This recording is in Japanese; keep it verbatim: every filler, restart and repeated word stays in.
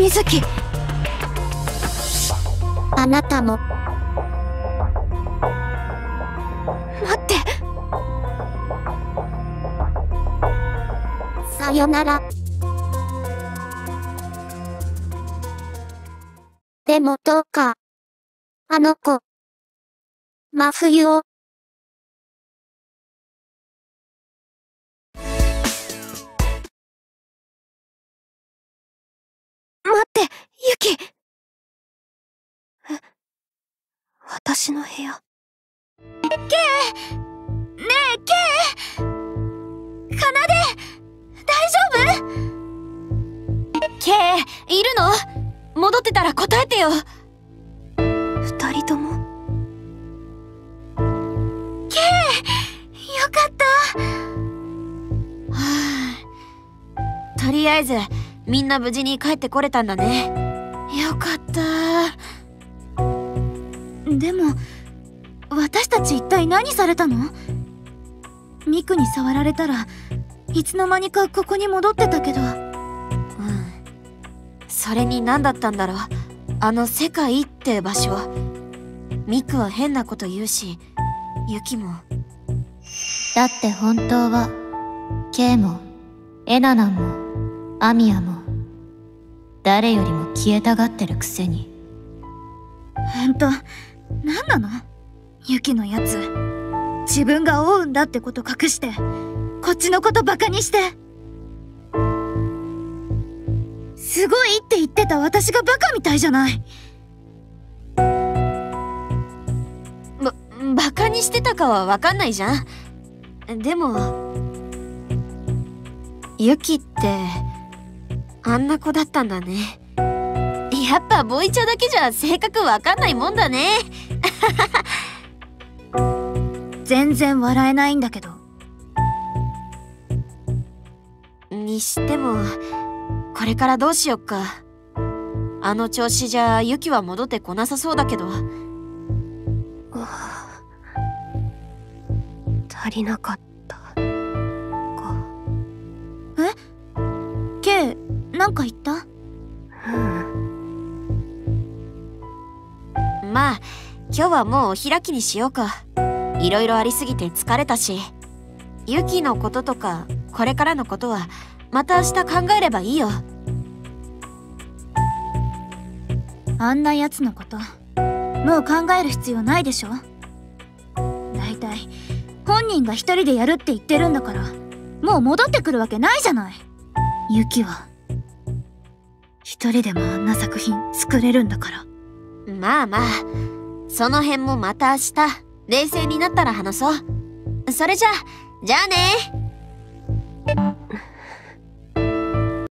水木、 あなたも。 待って。 さよなら。でもどうか、あの子、真冬を。 待って、ユキ。え、私の部屋。ケイ、ねえケイ、奏で、大丈夫？ケイ、いるの？戻ってたら答えてよ。二人とも。ケイ、よかった。はあ、とりあえずみんな無事に帰ってこれたんだね。よかった。でも私たち一体何されたの？ミクに触られたらいつの間にかここに戻ってたけど。うん、それに何だったんだろう、あの世界って場所。ミクは変なこと言うし、ユキも。 だって本当はケイもエナナンもアミヤも誰よりも消えたがってるくせに。 ほんと、何なのユキのやつ。自分が追うんだってこと隠してこっちのことバカにして。すごいって言ってた私がバカみたいじゃない。ば、バカにしてたかは分かんないじゃん。でもユキってあんな子だったんだね。やっぱボイチャだけじゃ性格わかんないもんだね。全然笑えないんだけど。にしてもこれからどうしよっか。あの調子じゃユキは戻ってこなさそうだけど。足りなかったか。え？ケイ、なんか言った？まあ今日はもうお開きにしようか。いろいろありすぎて疲れたし、ユキのこととかこれからのことはまた明日考えればいいよ。あんなやつのこともう考える必要ないでしょ。だいたい本人が一人でやるって言ってるんだから、もう戻ってくるわけないじゃない。ユキは一人でもあんな作品作れるんだから。まあまあ、その辺もまた明日冷静になったら話そう。それじゃあ、じゃあね。